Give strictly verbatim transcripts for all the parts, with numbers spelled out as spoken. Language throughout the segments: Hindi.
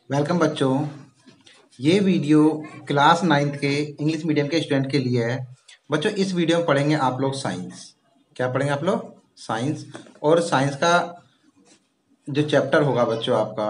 वेलकम बच्चों। ये वीडियो क्लास नाइन्थ के इंग्लिश मीडियम के स्टूडेंट के लिए है। बच्चों इस वीडियो में पढ़ेंगे आप लोग साइंस। क्या पढ़ेंगे आप लोग? साइंस। और साइंस का जो चैप्टर होगा बच्चों आपका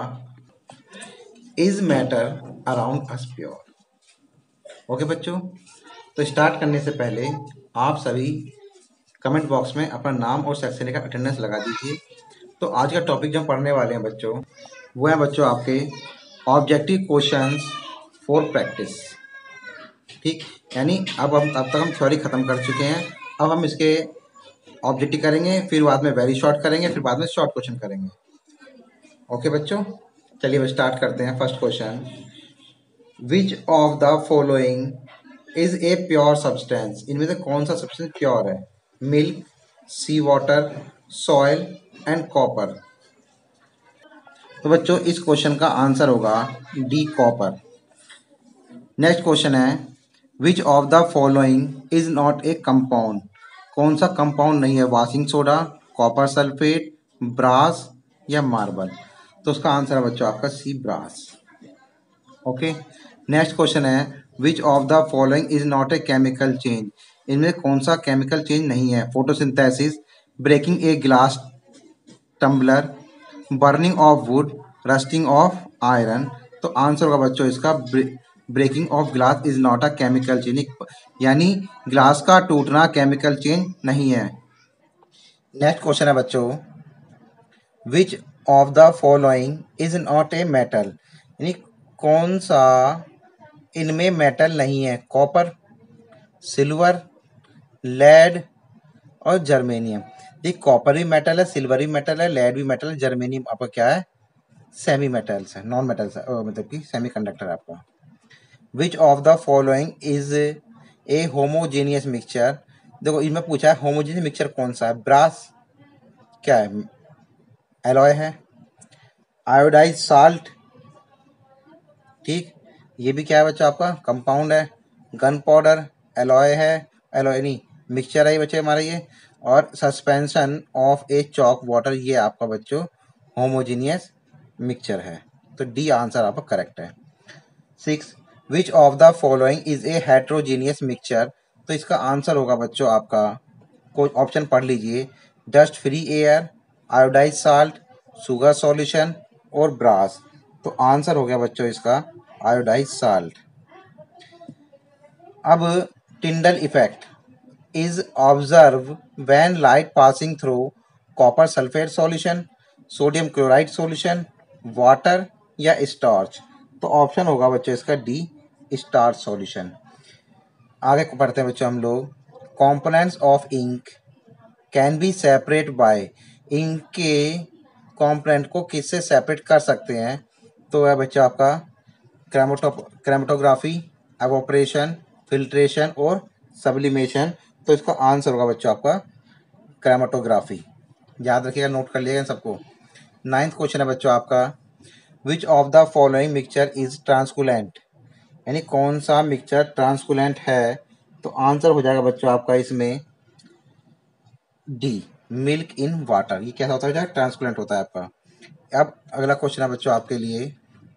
is matter around us pure. Okay बच्चों, तो स्टार्ट करने से पहले आप सभी कमेंट बॉक्स में अपना नाम और सेक्शन लेकर अटेंडेंस लगा दीजिए। तो आज का टॉपिक जो हम पढ़ने वाले हैं बच्चों वो है बच्चों आपके ऑब्जेक्टिव क्वेश्चंस फॉर प्रैक्टिस। ठीक, यानी अब हम अब तक हम थ्योरी खत्म कर चुके हैं। अब हम इसके ऑब्जेक्टिव करेंगे, फिर बाद में वेरी शॉर्ट करेंगे, फिर बाद में शॉर्ट क्वेश्चन करेंगे। ओके बच्चों, चलिए स्टार्ट करते हैं। First question, which of the following is a pure substance. इनमें से कौन सा सब्सटेंस प्योर है? Milk, sea water, soil and copper. तो बच्चों इस क्वेश्चन का आंसर होगा डी, कॉपर। नेक्स्ट क्वेश्चन है, which of the following is not a compound. कौन सा कंपाउंड नहीं है? Washing soda, copper sulphate, brass या मार्बल। तो उसका आंसर है बच्चों आपका C, brass. Okay, next question है, which of the following is not a chemical change. इनमें कौन सा केमिकल चेंज नहीं है? Photosynthesis, breaking a glass tumbler, burning of wood, rusting of iron. तो आंसर होगा बच्चों इसका breaking of glass is not a chemical change, यानी ग्लास का टूटना केमिकल चेंज नहीं है। नेक्स्ट क्वेश्चन है बच्चों, which of the following is not a metal. यानी कौन सा इनमें मेटल नहीं है? कॉपर, सिल्वर, लेड और जर्मेनियम। देख, कॉपर भी मेटल है, सिल्वर भी मेटल है, लेड भी मेटल है, जर्मेनियम आपका क्या है? सेमी मेटल्स है, नॉन मेटल्स है, मतलब कि सेमी कंडक्टर है आपका। Which of the following is a homogeneous mixture. देखो इनमें पूछा है होमोजेनियस मिक्सचर कौन सा है? ब्रास क्या है? एलॉय है। आयोडाइज साल्ट, ठीक, ये भी क्या है बच्चा आपका? कंपाउंड है। गन पाउडर एलॉय है, एलॉय नहीं मिक्सचर है ये बच्चे हमारा ये। और suspension of a chalk water, ये आपका बच्चों होमोजेनियस मिक्सचर है। तो डी आंसर आपका करेक्ट है। Six, which of the following is a heterogeneous mixture. तो इसका आंसर होगा बच्चों आपका, कोई ऑप्शन पढ़ लीजिए, dust free air, iodise salt, sugar solution और ब्रास। तो आंसर हो गया बच्चों इसका आयोडाइज साल्ट। अब Tyndall effect is observe when light passing through copper sulphate solution, sodium chloride solution, water या स्टार्च। तो ऑप्शन होगा बच्चों इसका डी, स्टार्च सॉल्यूशन। आगे पढ़ते हैं बच्चों हम लोग, components of ink can be separate by. Ink के कंपोनेंट को किससे सेपरेट कर सकते हैं? तो है बच्चों आपका क्रेमोटो क्रेमेटोग्राफी, एवोपरेशन, फिल्ट्रेशन और सब्लिमेशन। तो इसका आंसर होगा बच्चों आपका क्रेमेटोग्राफी। याद रखिएगा, नोट कर लिएगा सबको। नाइन्थ क्वेश्चन है बच्चों आपका, which of the following mixture is translucent. यानी कौन सा मिक्सचर ट्रांसकुलेंट है? तो आंसर हो जाएगा बच्चों आपका इसमें डी, मिल्क इन वाटर। ये कैसा होता है? ट्रांसकुलेंट होता है आपका। अब अगला क्वेश्चन है बच्चों आपके लिए,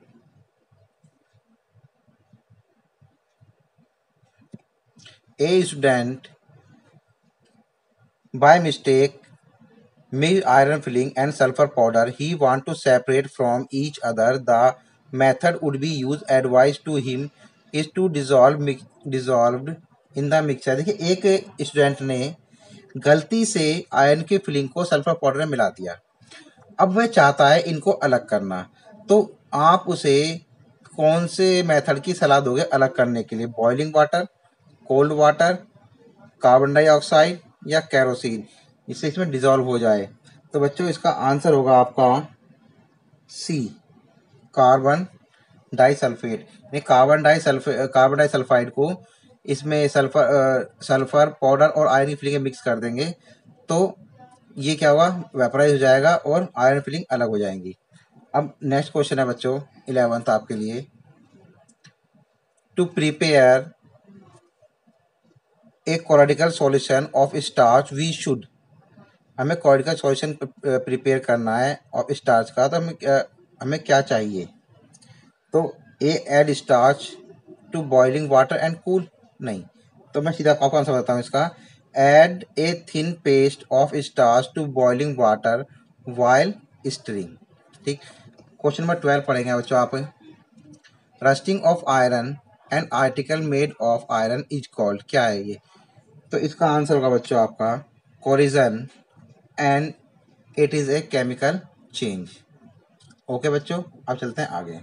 a student by mistake mixed iron filling and sulfur powder. He want to separate from each other. The method would be used advised to him is to dissolve mix, dissolved in the mixture. देखिए एक स्टूडेंट ने गलती से आयरन की फिलिंग को सल्फर पाउडर में मिला दिया। अब वह चाहता है इनको अलग करना। तो आप उसे कौन से मेथड की सलाह दोगे अलग करने के लिए? Boiling water, cold water, carbon dioxide या केरोसिन, इससे इसमें डिजॉल्व हो जाए। तो बच्चों इसका आंसर होगा आपका सी, कार्बन डाइसल्फेट। ये कार्बन डाइसल्फेट कार्बन डाइसल्फाइड को इसमें सल्फर सल्फर पाउडर और आयरन फिलिंग मिक्स कर देंगे तो ये क्या होगा? वेपराइज हो जाएगा और आयरन फिलिंग अलग हो जाएंगी। अब नेक्स्ट क्वेश्चन है बच्चों इलेवेंथ आपके लिए, to prepare a colloidal solution of starch we should. हमें कोलोइडल सॉल्यूशन प्रिपेयर करना है ऑफ स्टार्च का, तो हमें क्या हमें क्या चाहिए? तो A add starch to boiling water and cool, नहीं। तो मैं सीधा आपको आंसर बताता हूँ इसका, add a thin paste of starch to boiling water while stirring. ठीक। क्वेश्चन नंबर ट्वेल्व पढ़ेंगे बच्चों आप। Rusting of iron an article made of iron is called, क्या है ये? तो इसका आंसर होगा बच्चों आपका corrosion and it is a chemical change. Okay बच्चों, अब चलते हैं आगे।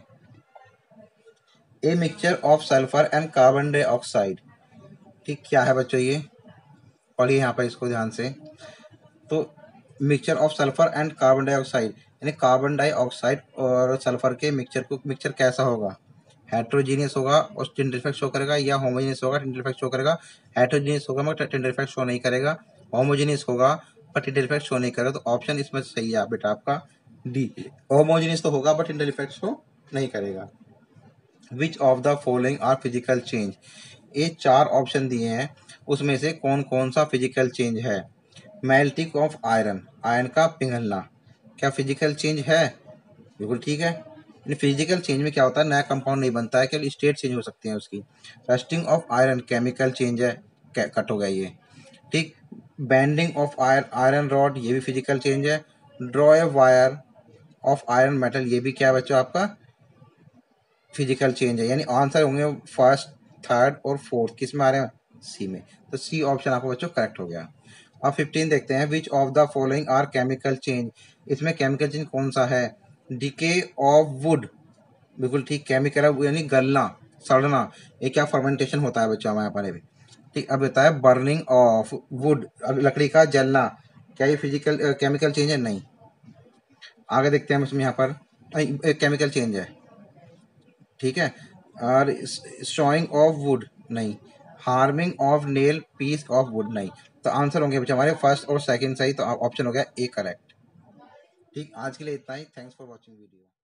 A mixture of sulphur and carbon dioxide, ठीक, क्या है बच्चों ये? पढ़िए यहाँ पर इसको ध्यान से। तो mixture of sulphur and carbon dioxide, यानी कार्बन डाइऑक्साइड और सल्फर के मिक्सचर को मिक्सचर कैसा होगा? हेट्रोजीनियस होगा और टिंडर इफेक्ट शो करेगा, या होमोजीनियस होगा टिंडर इफेक्ट शो करेगा? हेट्रोजीनियस होगा मगर टिंडर इफेक्ट शो नहीं करेगा, होमोजीनियस होगा पर टिंडर इफेक्ट शो नहीं करेगा। तो ऑप्शन इसमें सही है बेटा आपका डी, होमोजीनियस तो होगा बट टिंडर इफेक्ट शो नहीं करेगा। Which of the following are physical change, ये चार ऑप्शन दिए हैं, उसमें से कौन कौन सा फिजिकल चेंज है? मेल्टिंग ऑफ आयरन, आयरन का पिघलना, क्या फिजिकल चेंज है? बिल्कुल ठीक है। फिजिकल चेंज में क्या होता है, नया कंपाउंड नहीं बनता है, केवल स्टेट चेंज हो सकती है उसकी। Rusting of iron chemical change है, कट हो गया ये। ठीक। बेंडिंग ऑफ आयर आयरन रॉड, ये भी फिजिकल चेंज है। Draw a wire of iron metal, ये भी क्या है बच्चों आपका फिजिकल चेंज है। यानी आंसर होंगे फर्स्ट, थर्ड और फोर्थ, किस में आ रहे हैं? सी में। तो सी ऑप्शन आपको बच्चों करेक्ट हो गया। अब फिफ्टीन देखते हैं, which of the following are chemical change, इसमें केमिकल चेंज कौन सा है? डिके ऑफ वुड, बिल्कुल ठीक, केमिकल यानी गलना, सड़ना, ये क्या फर्मेंटेशन होता है बच्चों हमारे यहाँ पर। ठीक। अब बताया बर्निंग ऑफ वुड, लकड़ी का जलना, क्या ये फिजिकल केमिकल चेंज है? नहीं। आगे देखते हैं इसमें यहाँ पर केमिकल चेंज है, ठीक है। और शॉइंग ऑफ वुड नहीं, hammering of nail piece of wood नहीं। तो आंसर होंगे बच्चे हमारे फर्स्ट और सेकंड सही, तो ऑप्शन हो गया ए करेक्ट। ठीक, आज के लिए इतना ही। Thanks for watching video.